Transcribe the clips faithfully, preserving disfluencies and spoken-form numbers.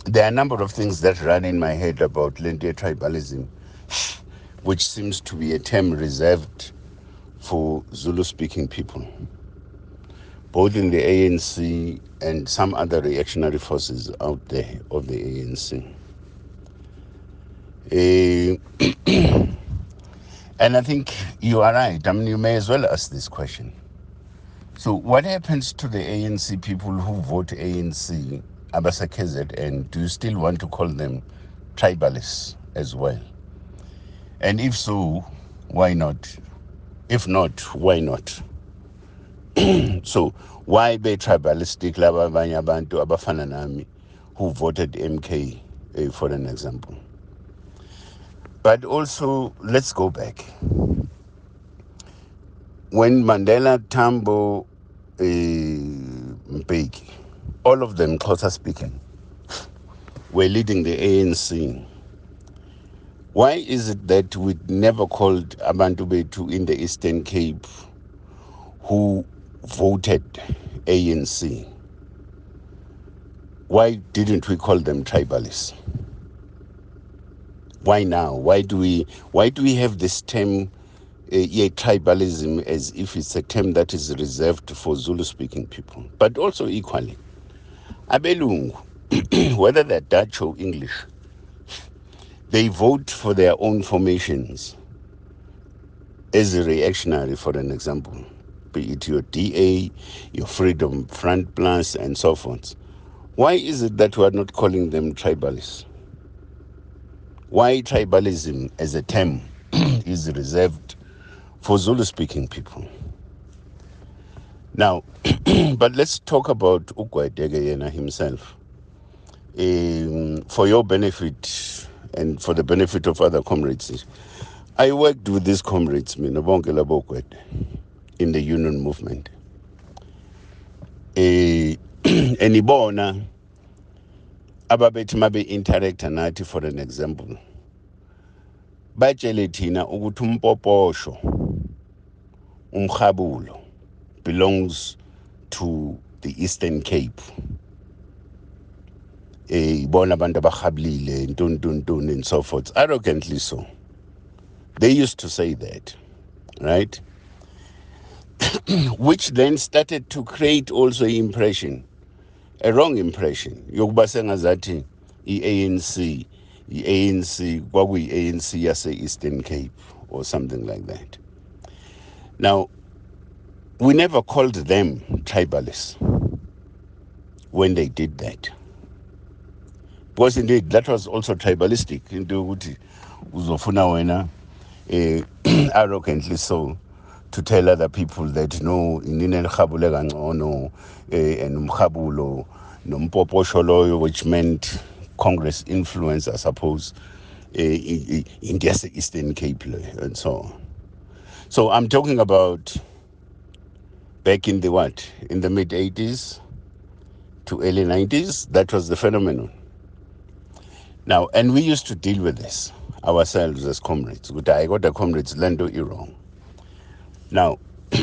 there are a number of things that run in my head about Lente tribalism, which seems to be a term reserved for Zulu-speaking people, both in the A N C and some other reactionary forces out there of the A N C. Uh, and I think you are right. I mean, you may as well ask this question. So what happens to the A N C people who vote A N C, Abasa K Z N? Do you still want to call them tribalists as well? And if so, why not? If not, why not? So why be tribalistic laba abanye abantu abafana nami who voted M K, uh, for an example? But also, let's go back. When Mandela, Tambo, uh, Mbeki, all of them, Xhosa speaking, were leading the A N C, why is it that we never called Abantu Bethu in the Eastern Cape who voted A N C? Why didn't we call them tribalists? Why now? Why do we why do we have this term, uh, yeah, tribalism, as if it's a term that is reserved for Zulu-speaking people? But also equally, Abelungu, whether they're Dutch or English, they vote for their own formations as a reactionary, for an example, be it your D A, your Freedom Front Plus, and so forth. Why is it that we are not calling them tribalists? Why tribalism as a term is reserved for Zulu-speaking people? Now, but let's talk about Ugwedege himself. Um, for your benefit and for the benefit of other comrades, I worked with these comrades, in the union movement. Uh, and ibona ababethi mabe interact nathi, for an example, batshele thina ukuthi umpoposho, umkhabulo, belongs to the Eastern Cape. Eh, ibona abantu abakhablile, ntoni ntoni ntoni, and so forth, arrogantly so. They used to say that, right? Which then started to create also impression, a wrong impression. Yokuba sengazathi i-A N C, i-A N C kwakuyi-A N C yase-Eastern Cape or something like that. Now, we never called them tribalists when they did that. Because indeed, that was also tribalistic. Into ukuthi uzofuna wena, eh, arrogantly so, to tell other people that no, inine likhabule kangcono, eh, and umkhabulo nompoposho loyo, which meant Congress influence, I suppose, eh, in the Eastern Cape and so on. So I'm talking about back in the what? In the mid eighties to early nineties, that was the phenomenon. Now, and we used to deal with this ourselves as comrades. I got the comrades lendo wrong. Now,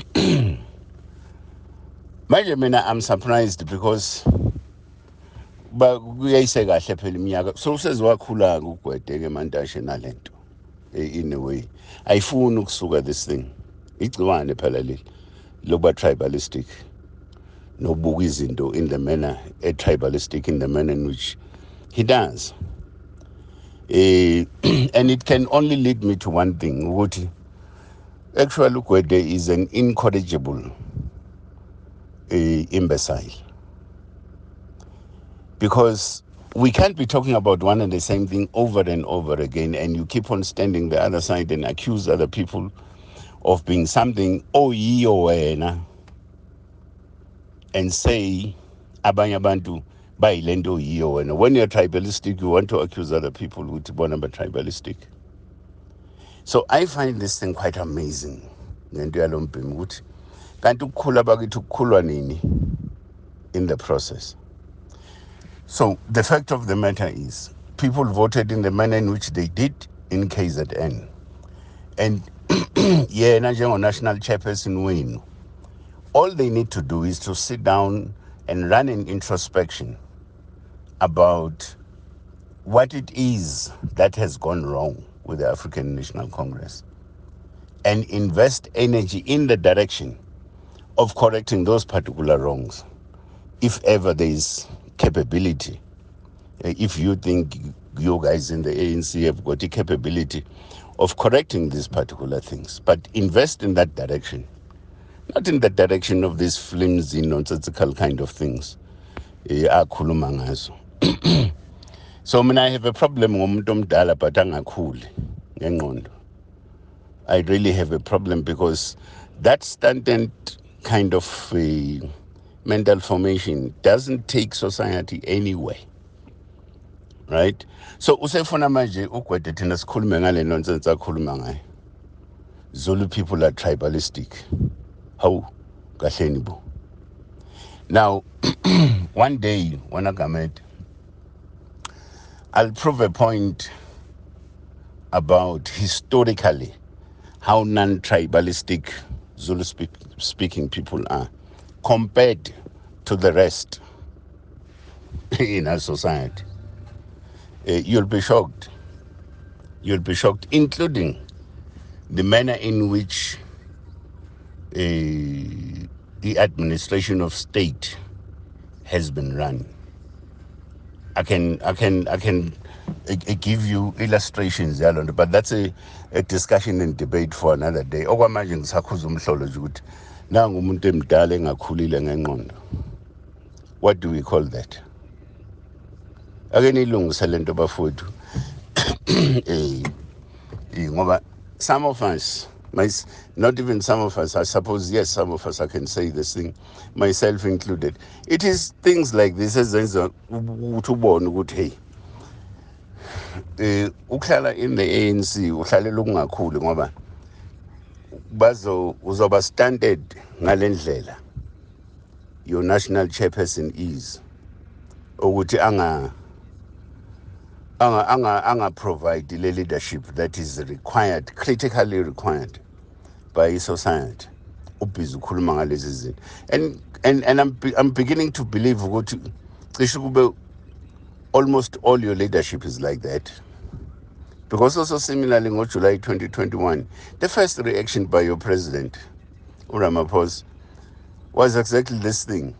I'm surprised because but kuyayise kahle phela iminyaka so seziwakhula ukugwedeke mantashe nalento in a way. Ayifuni ukusuka this thing. Igciwane phela le lokuba tribalistic. Nobuka izinto in the manner a tribalistic in the manner in which he does. Uh, and it can only lead me to one thing. What actually Ugwede is an incorrigible uh, imbecile. Because we can't be talking about one and the same thing over and over again, and you keep on standing the other side and accuse other people of being something, oh, wena, and say, abanye abantu bayilento yiyo wena. When you're tribalistic, you want to accuse other people with bona tribalistic. So I find this thing quite amazing. Ngento yalombhemu ukuthi kanti ukukhula bakithi ukukhulwa nini in the process. So the fact of the matter is, people voted in the manner in which they did in K Z N. And yeah, national chairperson win. All they need to do is to sit down and run an introspection about what it is that has gone wrong with the African National Congress and invest energy in the direction of correcting those particular wrongs, if ever there is capability. If you think you guys in the A N C have got the capability of correcting these particular things, but invest in that direction, not in the direction of these flimsy, nonsensical kind of things. akhuluma ngazo. So mina I have a problem ngomuntu omdala but angakhuli ngengqondo. I really have a problem because that stunted kind of uh, mental formation doesn't take society anywhere. Right? So usefuna manje ugwede thina sikhulume ngale nonsense akhuluma ngayo. Zulu people are tribalistic. How? Kahleni bo. Now, one day when I come I'll prove a point about historically how non-tribalistic Zulu speak, speaking people are compared to the rest in our society. Uh, you'll be shocked. You'll be shocked, including the manner in which uh, the administration of state has been run. I can, I can, I can uh, give you illustrations, but that's a, a discussion and debate for another day. Okwamanje ngisakhuza umhlolo nje ukuthi nangu umuntu emdala engakhulile ngengqondo. What do we call that? Ake nilungise lento bafowethu. Eh, ngoba some of us, not even some of us, I suppose, yes, some of us, I can say this thing, myself included. It is things like this ezenza ukuthi ubone ukuthi hey, eh uhlala in the A N C uhlalela ukungakhuli ngoba bazo uzoba standard ngalendlela your national chairperson is ukuthi anga anga anga anga provide the leadership that is required, critically required by society. Ubhizi ukhuluma ngalezi zinto. And and and I'm I'm beginning to believe ukuthi cishe kube almost all your leadership is like that. Because also similarly in July twenty twenty-one, the first reaction by your president, Ramaphosa, was exactly this thing.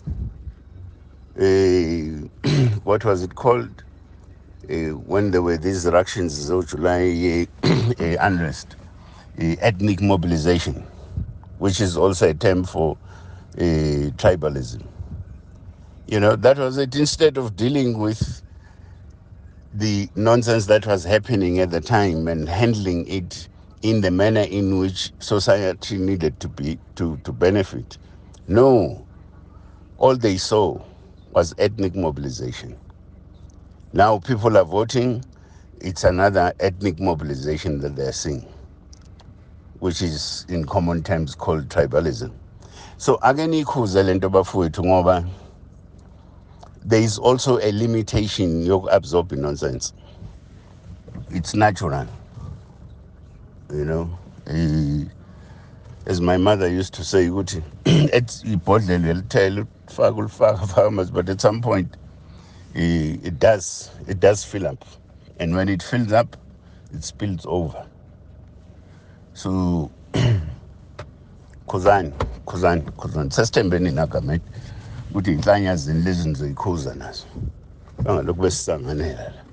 Uh, what was it called? Uh, when there were these ructions of July uh, uh, unrest, uh, ethnic mobilization, which is also a term for uh, tribalism. You know, that was it. Instead of dealing with the nonsense that was happening at the time and handling it in the manner in which society needed to be to, to benefit. No, all they saw was ethnic mobilization. Now people are voting, it's another ethnic mobilization that they're seeing, which is in common terms called tribalism. So ageni ikhuze lento bafowethu ngoba there is also a limitation yoku absorb nonsense. It's natural, you know. Uh, as my mother used to say, it's farmers, but at some point uh, it does it does fill up, and when it fills up, it spills over. So, khuzani khuzani khuzani sesithembeni nagamete ukuthi inhlanya zini lezi nizoyikhuza nazo bangalokhu besisanganela la.